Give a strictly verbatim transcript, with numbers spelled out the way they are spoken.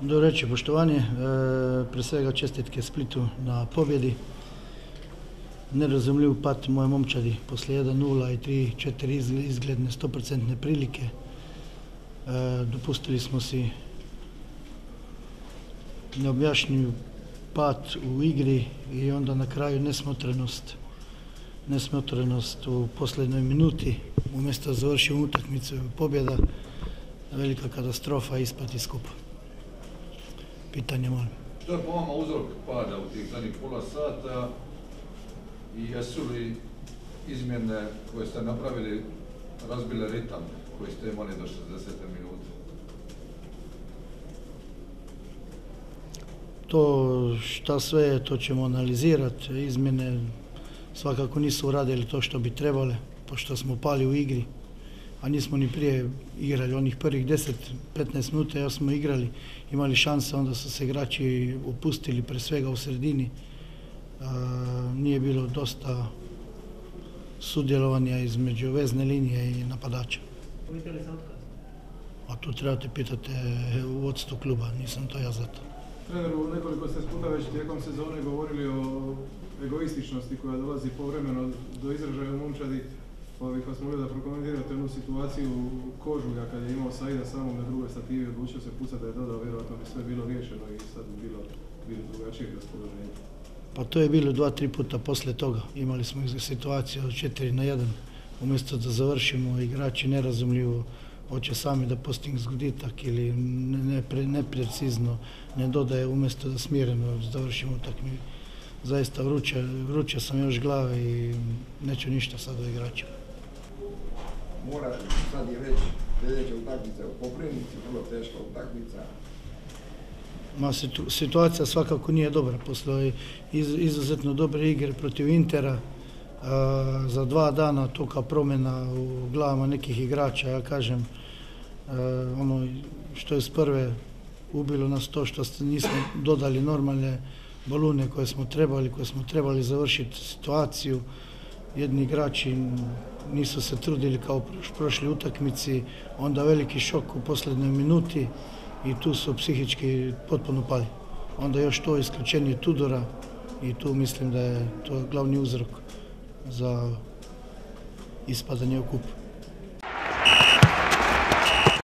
Dobro reći, poštovanje, e, pre svega čestitke Splitu na pobjedi. Nerazumljiv pad moje momčadi posle jedan nula i tri četiri izgledne sto posto prilike. E, dopustili smo si neobjašnjiv pad u igri i onda na kraju nesmotrenost. Nesmotrenost u posljednjoj minuti, umjesto da završimo utakmicu pobjeda, velika katastrofa i ispad iz kupa. Pitanje molim. Što je po vama uzrok pada u tih zadnjih pola sata i jesu li izmjene koje ste napravili razbile ritam koji ste imali do šezdesete minute? To šta sve je, to ćemo analizirati. Izmjene svakako nisu uradili to što bi trebale, pošto smo pali u igri, a nismo ni prije igrali. Onih prvih deset do petnaest minuta još smo igrali, imali šanse, onda su se igrači opustili, pre svega u sredini. A, nije bilo dosta sudjelovanja između vezne linije i napadača. Vidjeli se otkaz? A tu trebate pitati u vodstvu kluba, nisam to ja za to. Treneru, nekoliko ste puta već tijekom sezone govorili o egoističnosti koja dolazi povremeno do izražaja u momčadi, pa bih vas molio da prokomentirate jednu situaciju Kožulja kad je imao Saida samog na drugoj stativi, odlučio se pucati da je dodao, vjerojatno bi sve bilo riješeno i sad bi bilo, bilo drugačijeg raspoloženja. Pa to je bilo dva, tri puta posle toga. Imali smo situaciju od četiri na jedan. Umjesto da završimo, igrači nerazumljivo hoće sami da postignu zgoditak ili neprecizno ne dodaje, umjesto da smireno završimo utakmicu. Zaista vruće, vruće sam još glave i neću ništa sad o igračima. Mora sad je već sljedeća utakmica u Koprivnici, vrlo teška utakmica. Ma, situ, situacija svakako nije dobra. Postoji iz, izuzetno dobre igre protiv Intera. A, za dva dana toka promjena u glavama nekih igrača, ja kažem, a, ono što je s prve ubilo nas to što nismo dodali normalne balune koje smo trebali, koje smo trebali završiti situaciju. Jedni igrači nisu se trudili kao u prošloj utakmici, onda veliki šok u posljednjoj minuti i tu su psihički potpuno pali. Onda još to isključenje Tudora i tu mislim da je to glavni uzrok za ispadanje u kupu.